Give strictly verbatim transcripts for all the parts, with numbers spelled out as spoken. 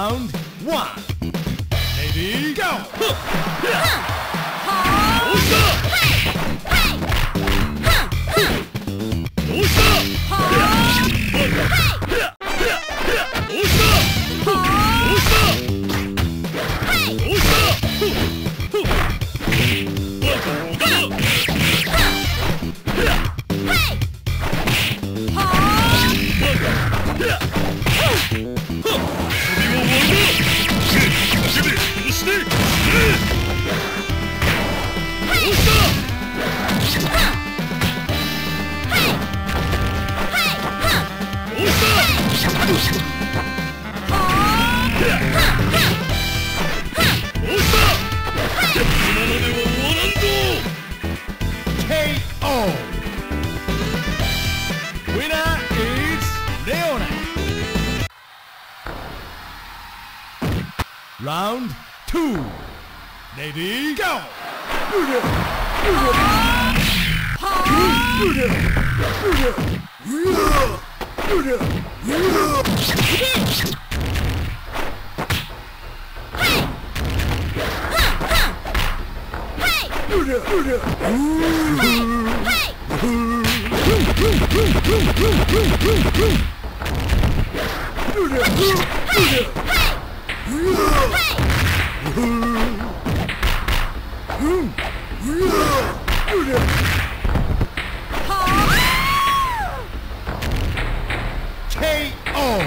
Round one. Ready, go! Round two. Ready, go! K O.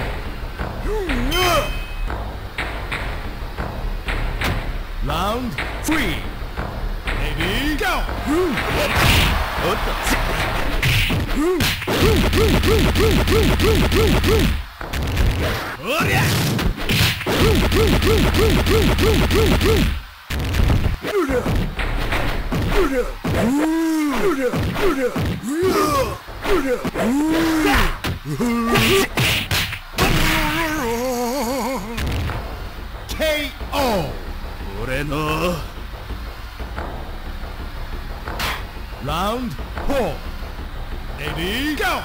Round three. Ready, go! K O. 俺の Round four. Ready, go!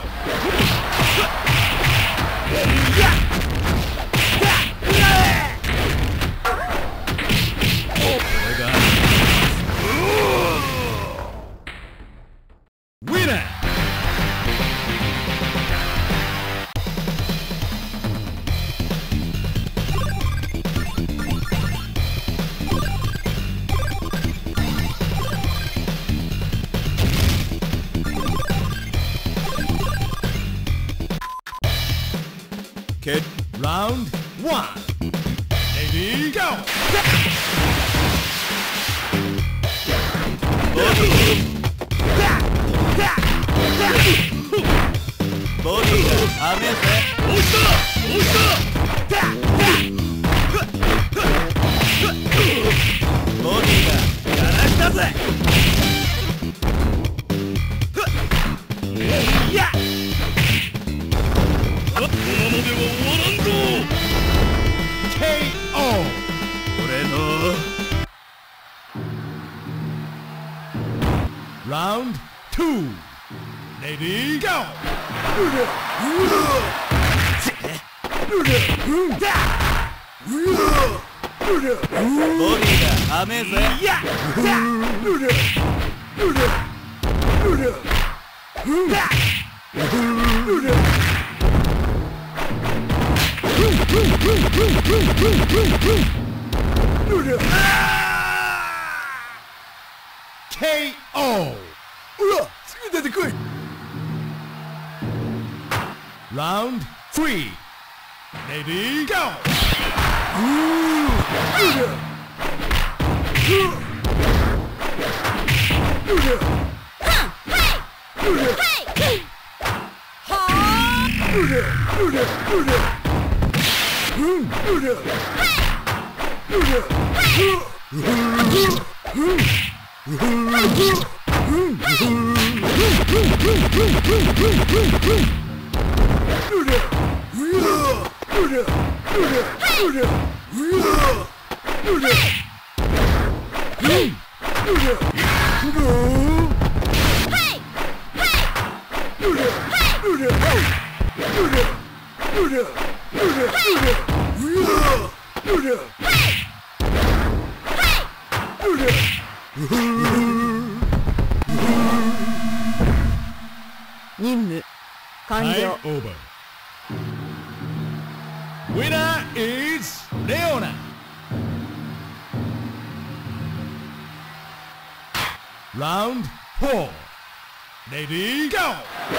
Winner! Kid. Round one. Ready, go! Bodyがはめせ。押した押したボディがやらしたぜ。いやこのままでは終わらんぞ。 ケーオー。 俺の Round two. Ready, go! Bodyがはめぜ。ケーオー。 うわ、すぐ出てこい。 Round three. Ready, go! Hey! 任務完了。 Time over. Winner is Leona. Round four. Ready, go!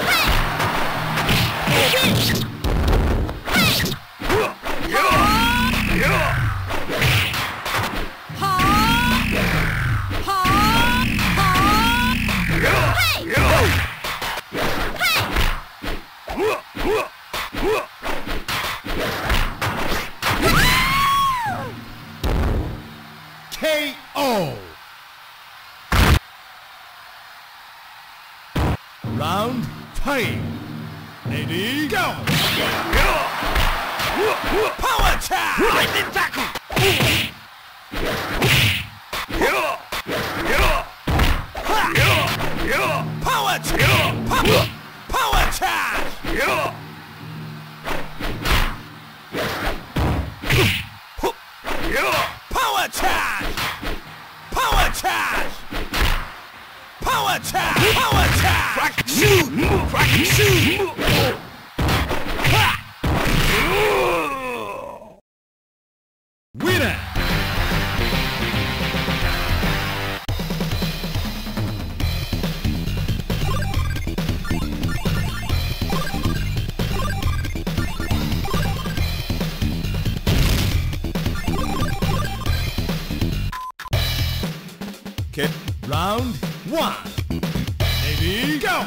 K O. Round five. Ready, go! Power attack! Lightning tackle! Power attack! Power, power attack! Power attack! Power attack! Power attack! Power attack! Crack shoot! Crack shoot! Winner! Okay. Round one. Ready, go!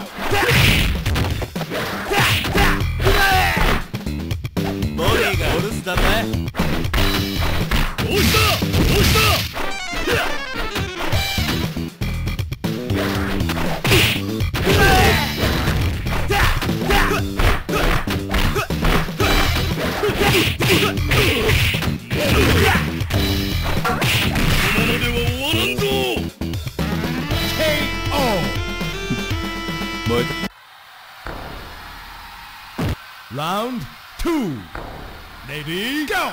Body がお留守だね。 どうしたどうしたRound two. Ready, go!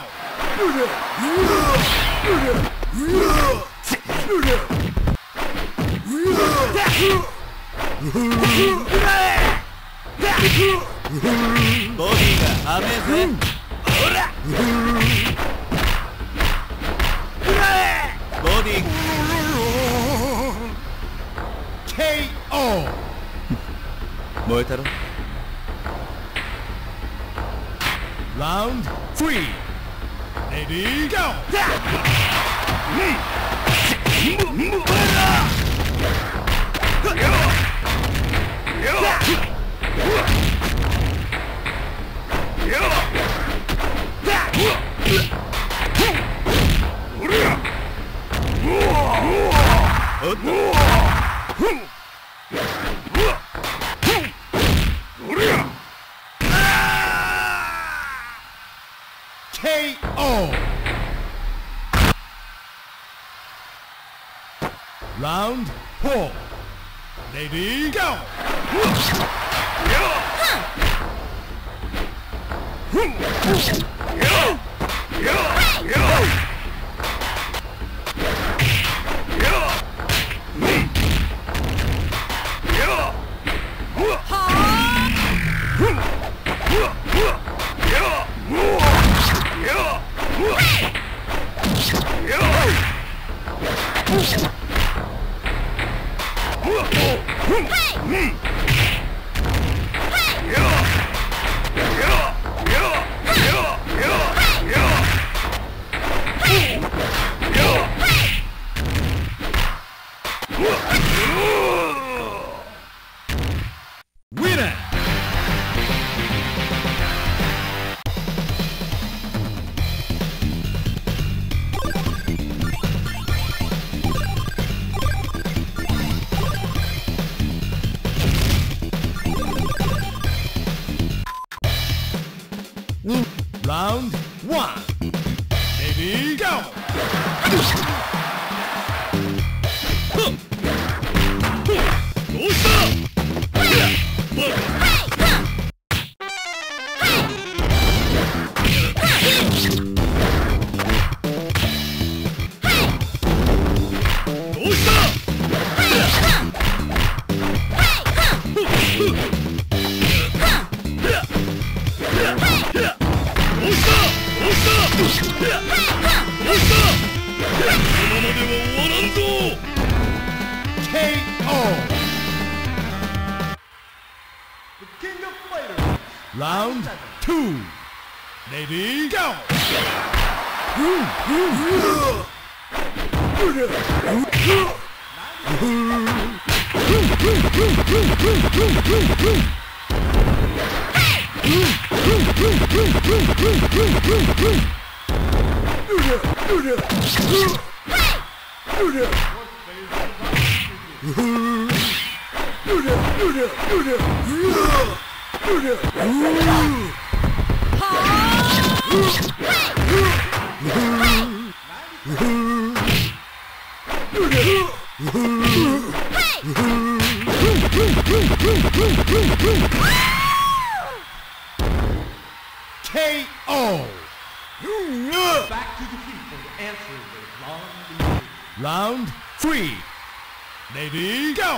Body が雨ぜ。Body K O. 燃えたろ。 Round three. Ready, go! K O. Round four. Ready, go! Winner! Round one. Ready, go! Round two. Ready, go! K O. Back to the people to answer the long Round three. Ready, go!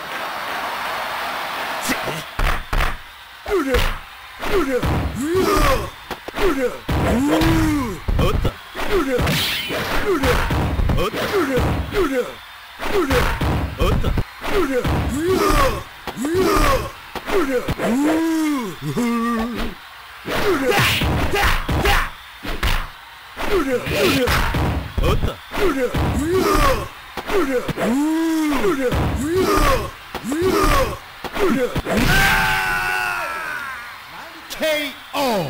K O.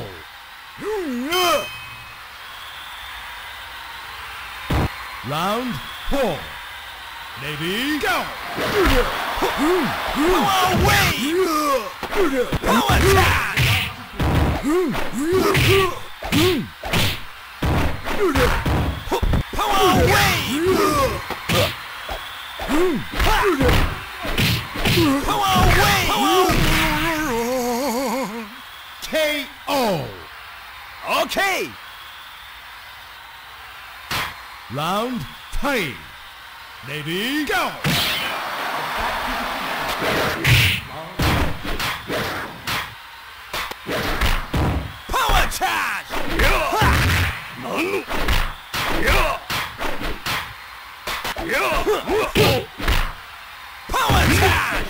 Round four. Ready, go! Power wave! Power attack! Power wave! Power wave! K O. Okay! Round three. Ready, go! Power charge! Power charge!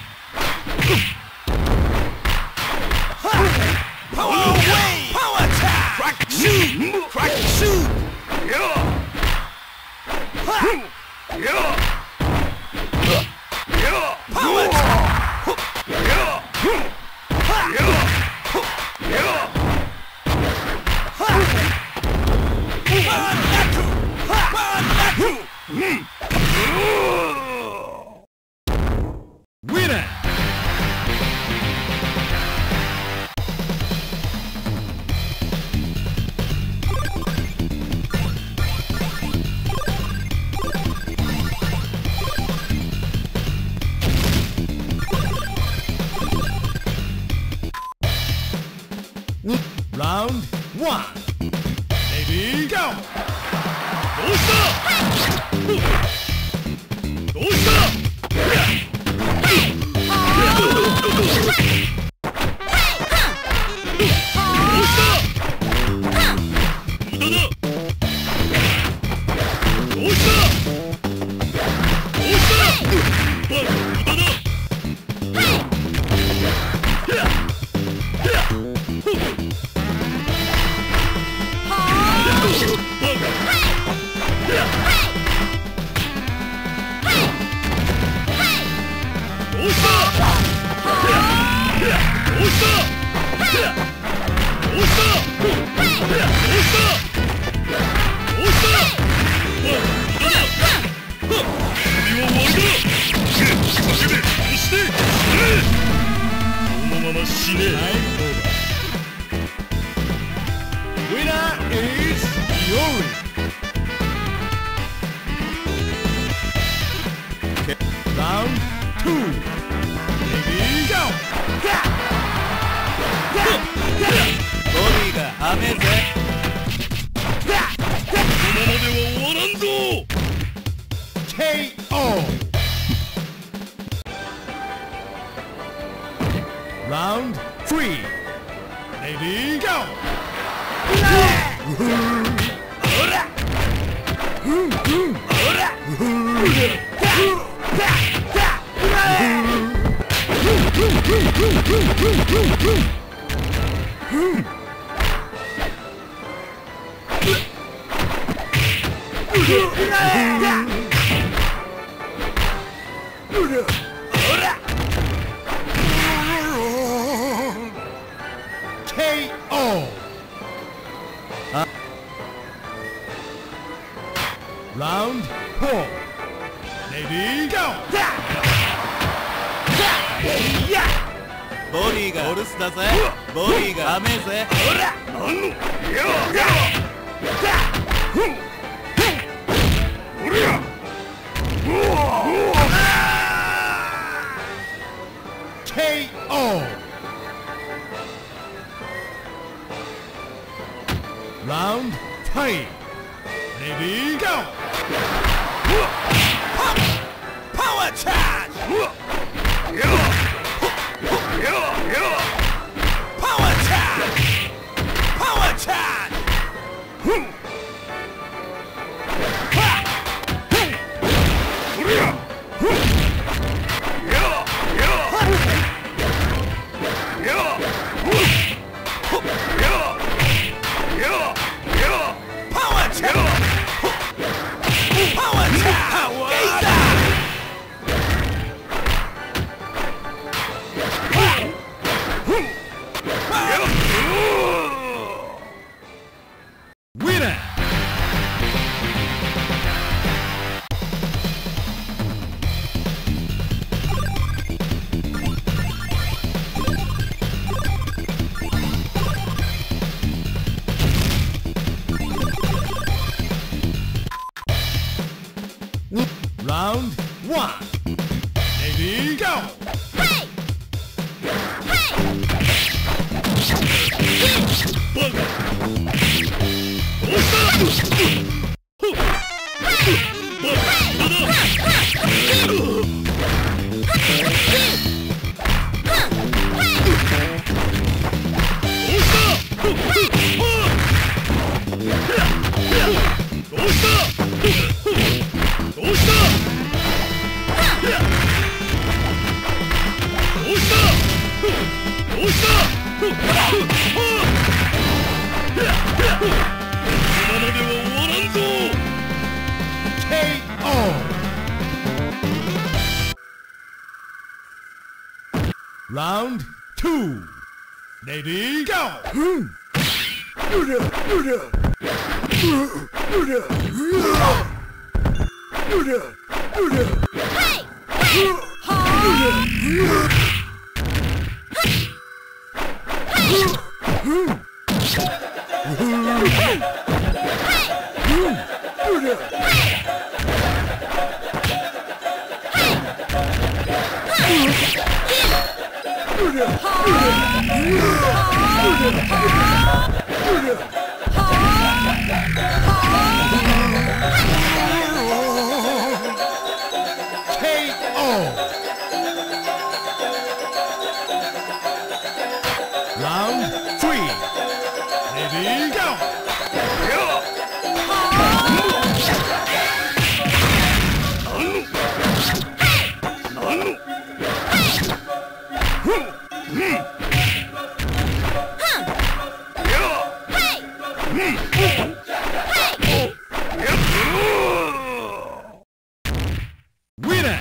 Power wave! Power charge! Crack shoot! Crack shoot! Power Winner! Round one. Ready, go! Winner is Yuri. Round two. Ready, go! 머리가 암에세 K O. Round three. Ready, go! 케이 오. 라운드 포. 레디 고. ボディがお留守だぜ。ボディが甘えぜ。ほら、あの、よ、おりゃ。 ケーオー. Round three. Ready go. Power charge. Power charge! Power charge! Power charge! Power charge! Winner. Round one. Ready go. Hey! 케이 오. Round two. Ready go. 케이 오. Round three. Ready go. Winner.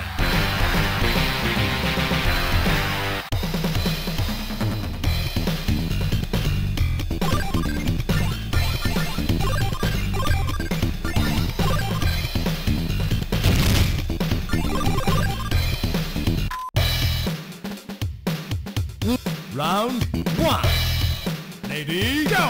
Round one. Ready go.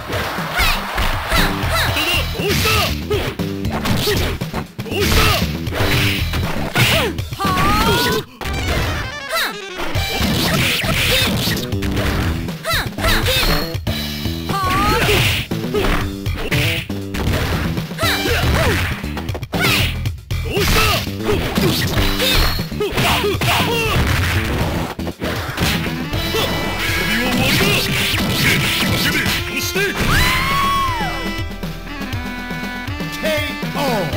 케이 오.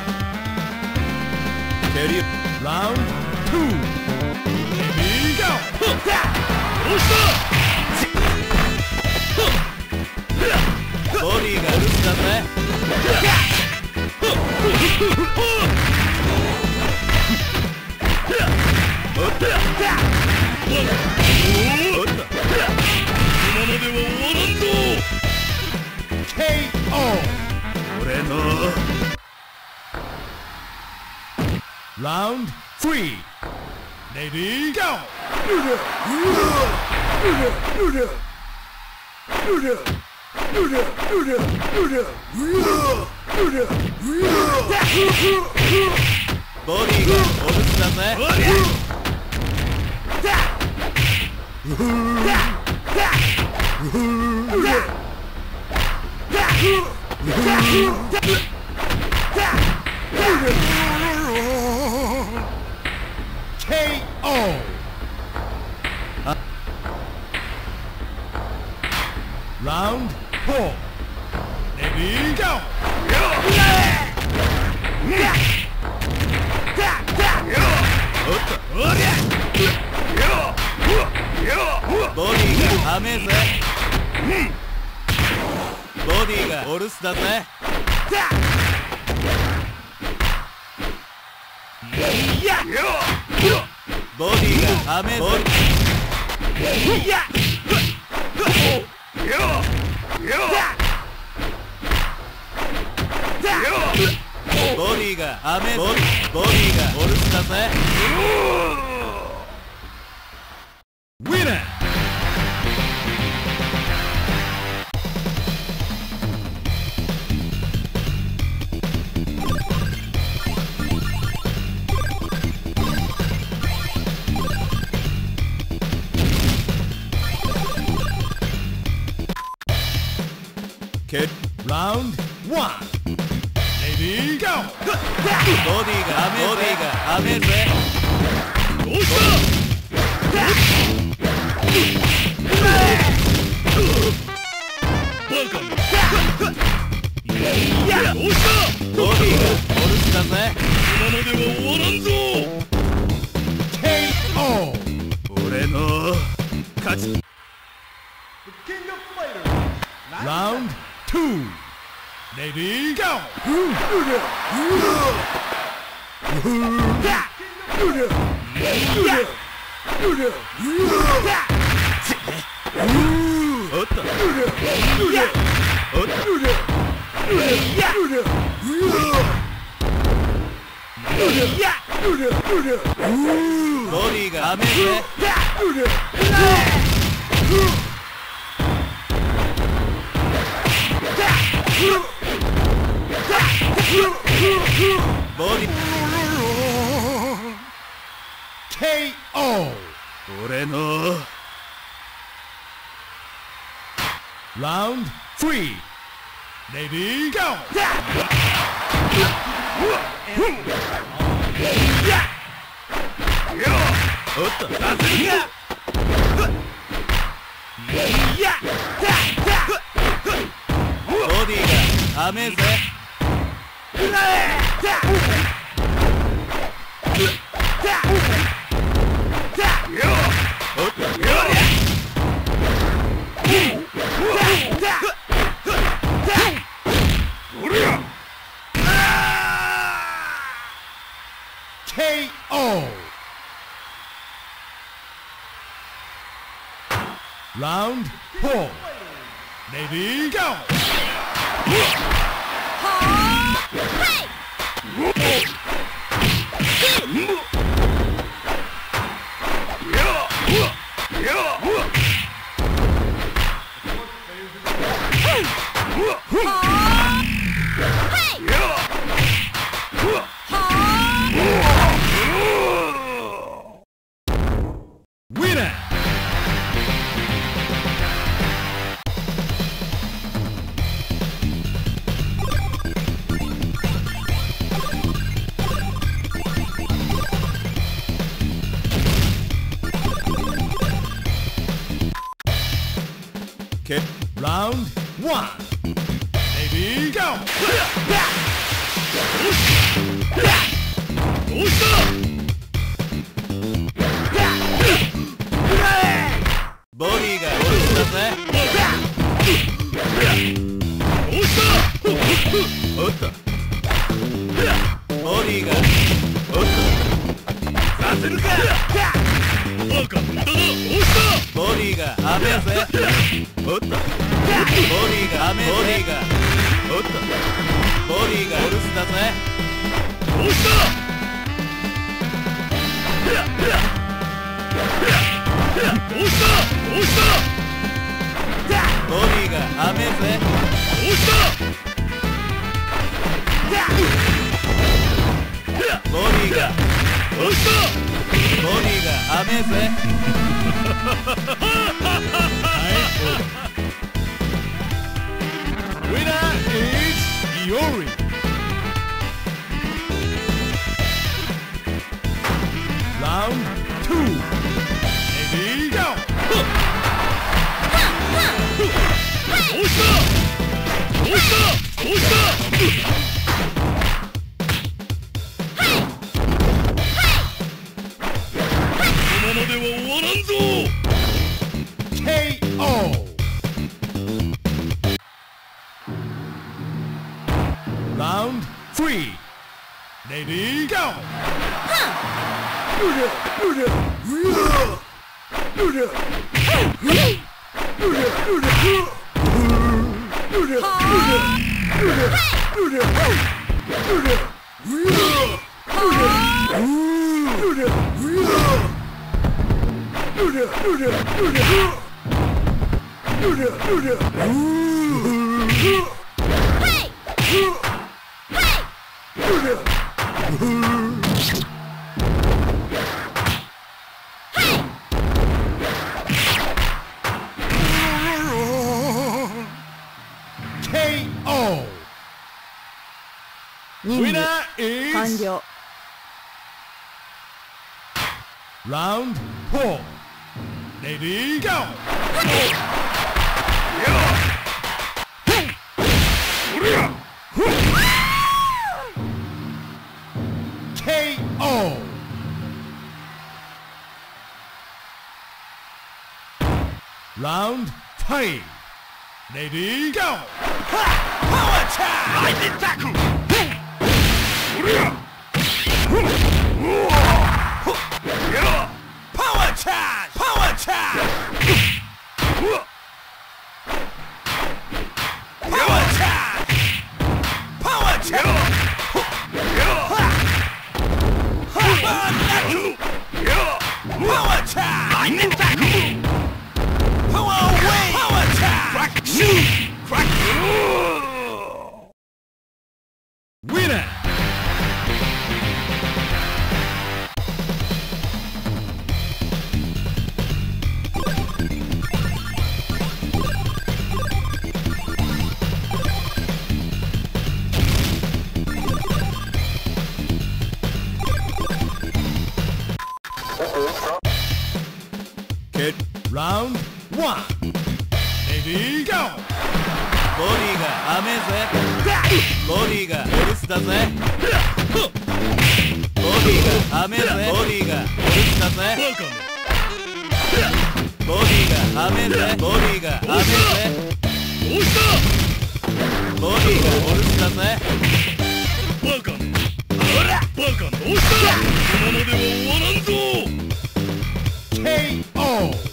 Ready? Round two. Ready go. ボディが留守だぜ。おっと今のでは終わらんぞ。 ケーオー俺の Round three. Ready, go! ボディがお留守だぜ。 ケーオー Round four. Ready, go! ボディが甘えぜ。ボディがお留守だぜ。ボディが甘えぜ。ボディが甘えぜ。ボディがお留守だぜ。 Winner! Kid. Round one. Ready, go! ボディが甘えぜ。ボディが甘えぜ。どうした？バカめ。どうした？ボディがお留守だぜ。今のでは終わらんぞ。 ケーオー俺の勝ち。 The King of Fighters. Round two. Ready, go! おっと。おっと。ボディが甘えぜ。ボディケーオー俺の Round three. Ready, go! おっと。ボディが甘えぜ。おっと。 ケーオー Round four. Ready, go! Winner! Kid. Round one. Ready, go! どうした？ バカ無駄だ。どうした。 ボディが甘えぜ。おっとボディが甘えぜ。ボディがおっとボディがお留守だぜ。 どうした。どうしたどうしたボディが甘えぜ。 どうしたボディがどうしたボディが甘えぜ。 Winner is Iori. Round two. Ready, go. どうしたどうしたどうしたこのままでは終わらんぞ。 ケーオー Round three. Ready, go.ケーオー任務 Winner 完 is 了。 Round four. Ready, go. 케이 오. Round five. Ready, go. Power time! Lightning tackle! Power charge! Power charge! Power charge! Power charge! Power charge! Lightning tackle! Power away! Power charge! Crack shoot! Crack! Winner. Kid. Round one. Ready, go. ボディが甘えぜ。ボディがお留守だぜ。ボディが甘えぜ。ボディがお留守だぜ。 バカめ。 ボディが甘えぜ。ボディが甘えぜ。 どうしたボディがお留守だぜ。 バカめ。バカどうしたこのままでは終わらんぞ。ケーオー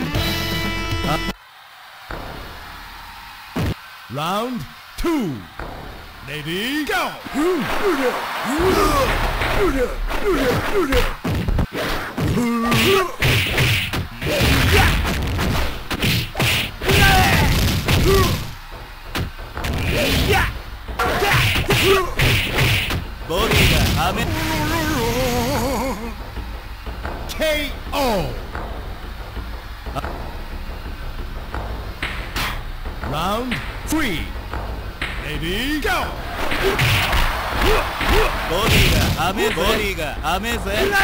Round two. Ready, go. ボディが甘え。 ケーオー Round three. Ready, go. ボディが甘えぜ。ボディが甘えぜ。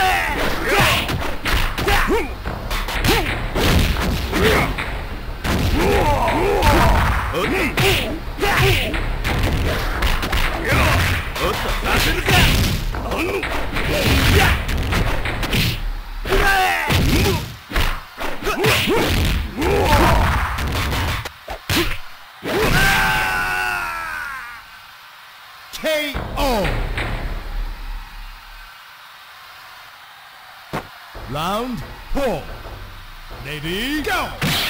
おっとおっとさせるか。 ケーオー Round four. Ready, go!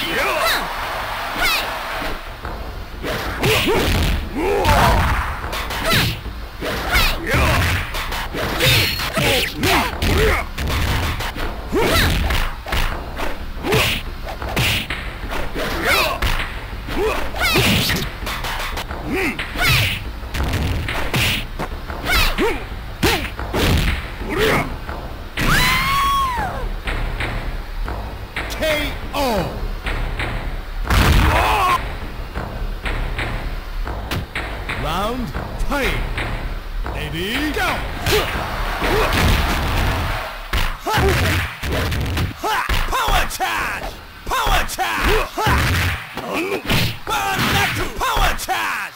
K O. Round three. Ready, go! Power charge! Power charge! Burn that power charge!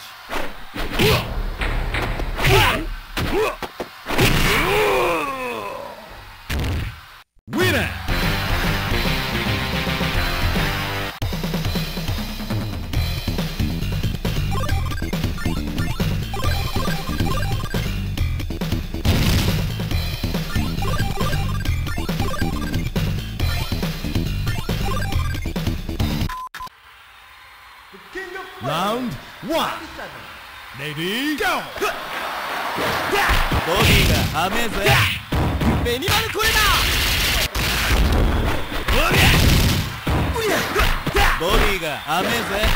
Winner! The king of Round one. seven. Ready, go! ボディが甘えぜ。ベニマルコレだ。ボディが甘えぜ。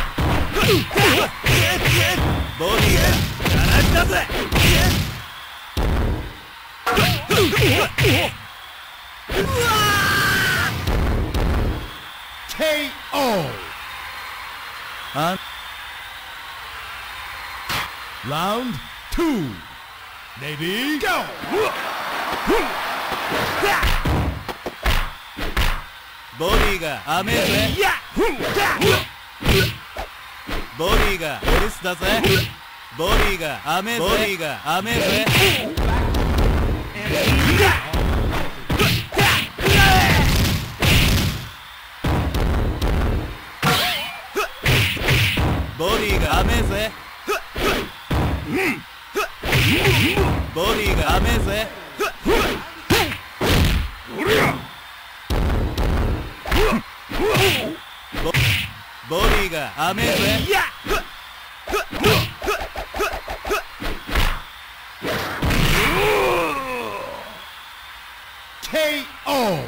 ボディがガラスだぜ。 K O. あ Round two. Ready, go! ボディが甘えぜ。ボディがお留守だぜ。ボディが甘えぜ。ボディが甘えぜ。ボディが甘えぜ。ボディが甘えぜ。ボボディが甘えぜ。 K O.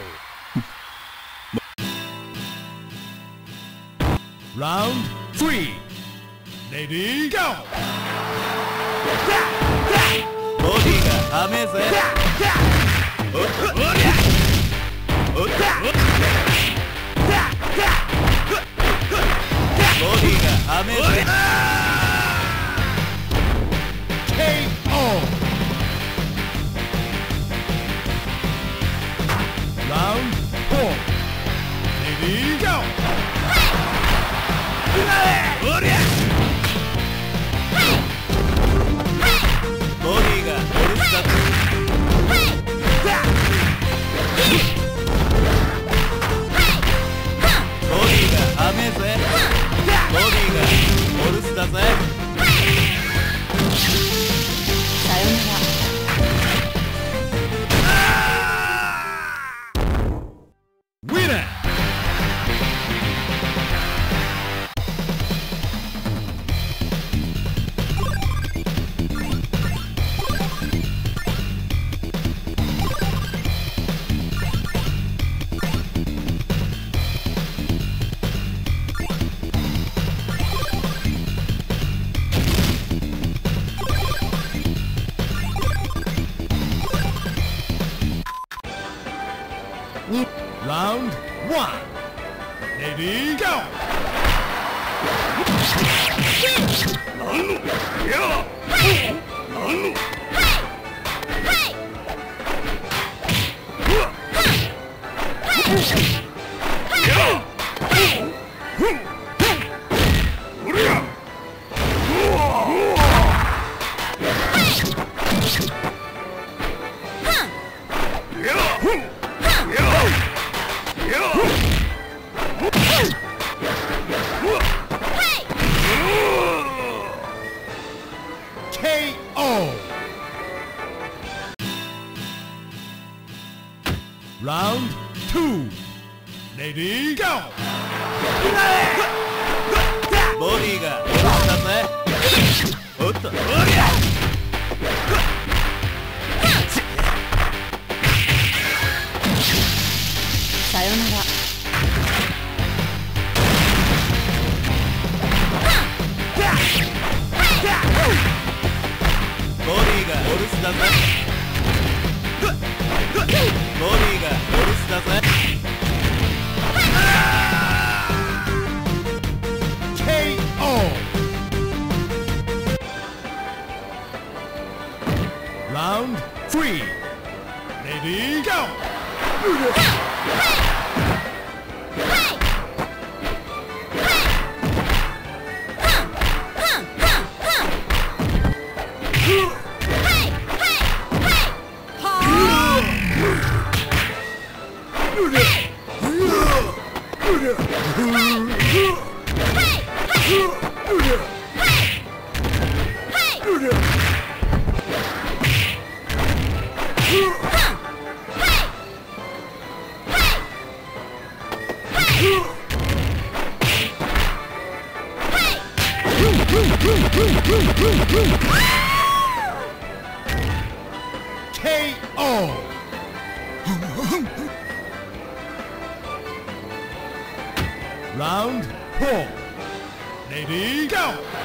Round three. Ready, go! ボディが甘えぜ。おっとおっとおっとボディが甘えぜ。 K O. Round four. Ready, go! おりゃボディがお留守だぜ。ボディが甘えぜ。ボディがお留守だぜ。 さよなら。 Winner! Round one. Ready, go! ケーオー! Round two. Ready, go! ボディが下ろしたぜ。おっと、おりゃ。 さよなら。 ボディがお留守だぜ。ボディがお留守だぜ。 ケーオー Round three. Ready, go! ケーオー Round four. Ready, go!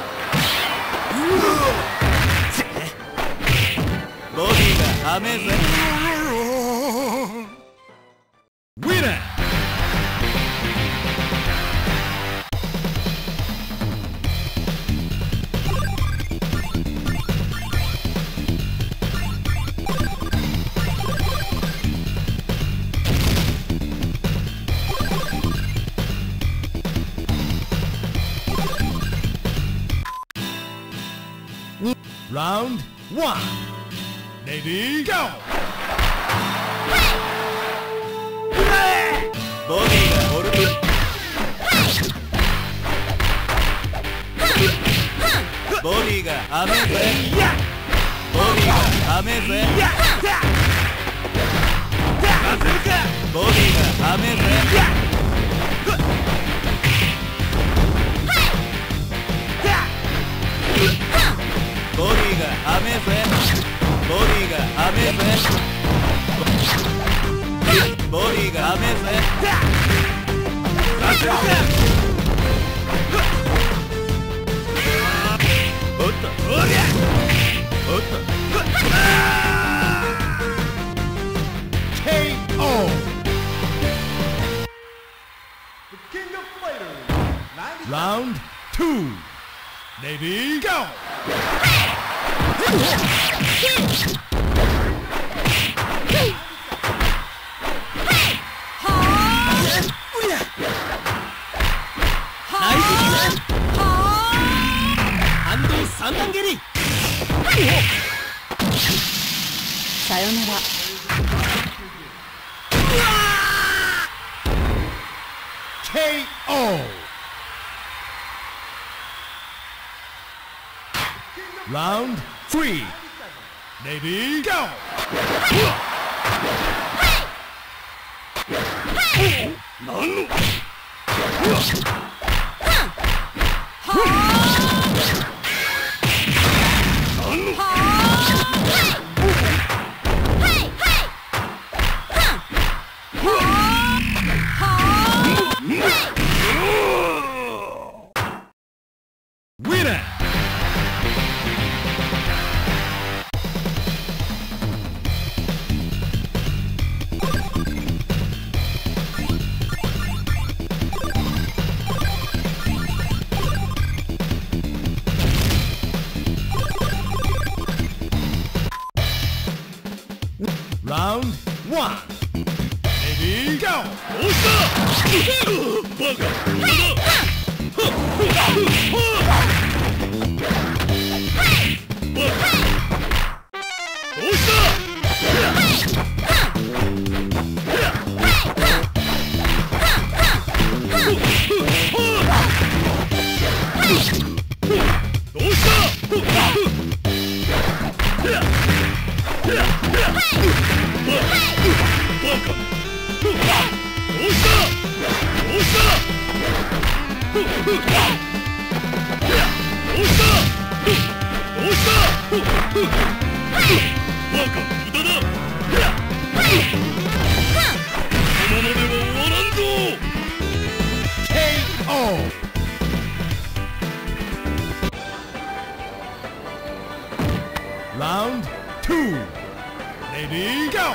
ボディが甘えぜ。 Winner! Round one. Ready, go! ボディがおる。ボディが甘えぜ。ボディが甘えぜ。ボディが甘えぜ。ボディが甘えぜ。ボディが甘えぜ。ボディが甘えぜ。おっと、おりゃ。おっと。 ケーオー The King of Fighters. Round two. Ready, go! 反動三段蹴り。 さよなら。 ケーオー Round three. Ready, go! なんの。 Winner! Round one. Ready, go! どうしたバカ。どうしたバカ。 どうしたどうしたバカ無駄だこのままでは終わらんぞ ケーオーRound two. Ready, go!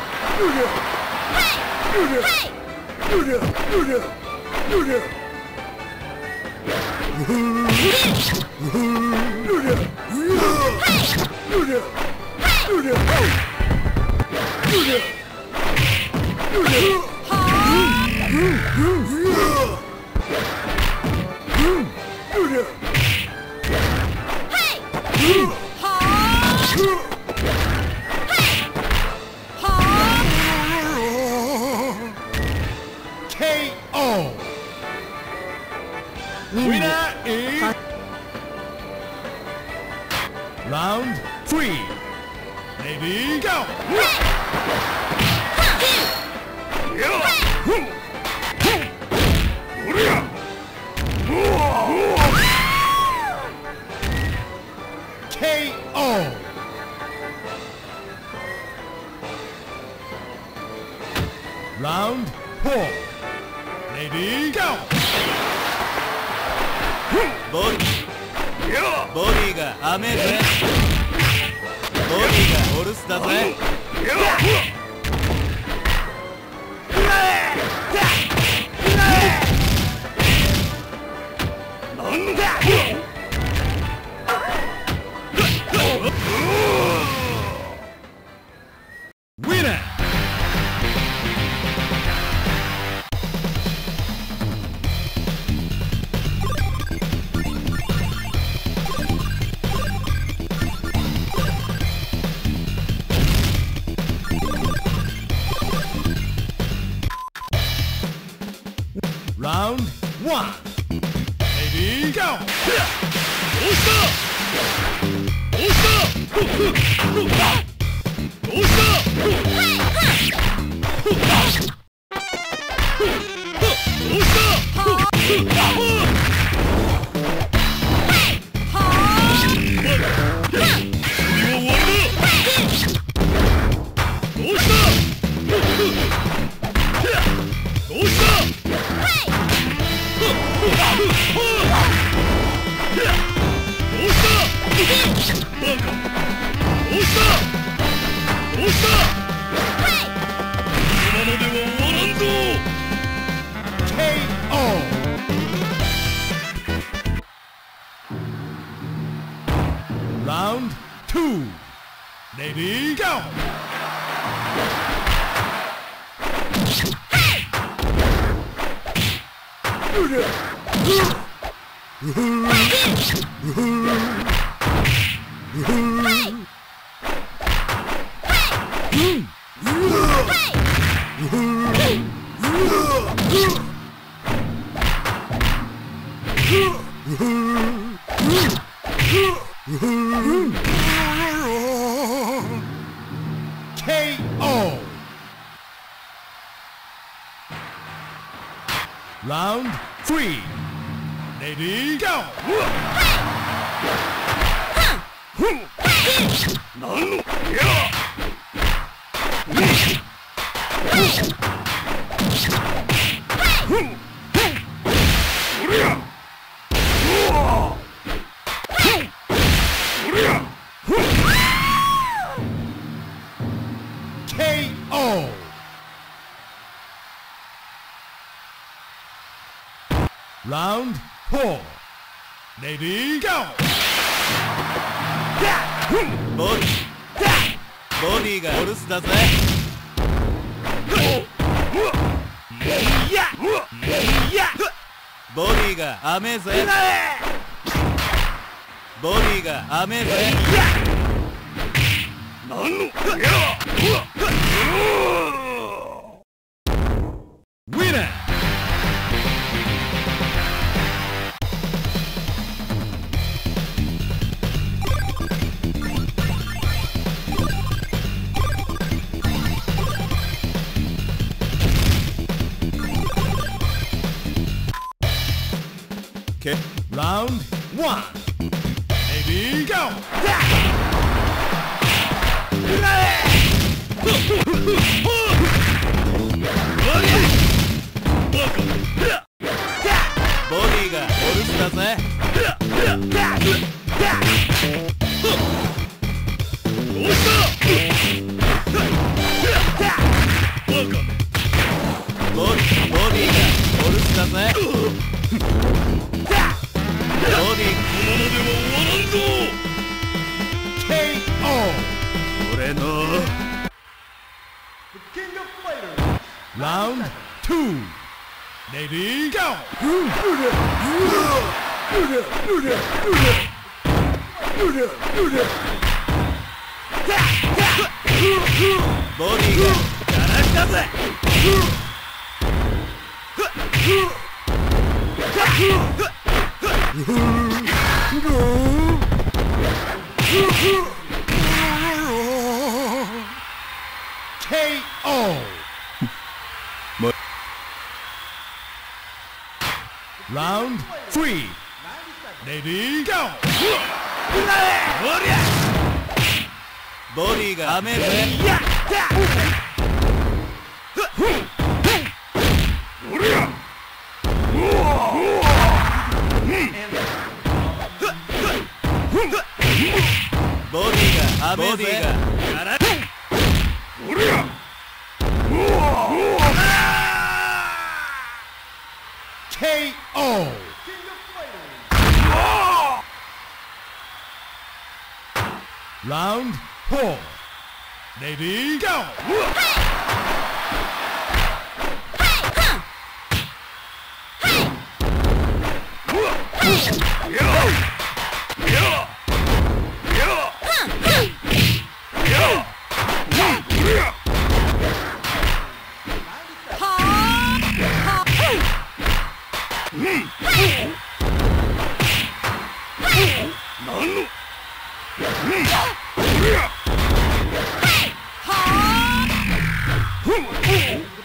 케이 오 Winner is Round three. Ready, go! 케이 오 Round four. Ready, go! ボディボディが雨ぜボディがオルスだぜなんだWinner! Round one. Ready, go! どうしたどうしたどうしたどうRound two. Ready, go! 케이 오 Round three. Ready, go! なんのやおりゃうわおりゃ ケーオーRound four. Ready, go! ボディボディがオルスだぜボディが雨ぜボディが雨ぜなんのや Winner! け Round one. Baby, go! ボディがお留守だぜ。 どうしたボディボディがお留守だぜ。ボディこのままでは終わらんぞ ケーオー俺の The king of fighters. Round two. Ready, go! ボディがガラクだぜ。 ケーオー Round three. Ready, go! ボディがダメぜ。ボディがダメぜ。ガラケーオー King of fighters. Round four. Ready, go! The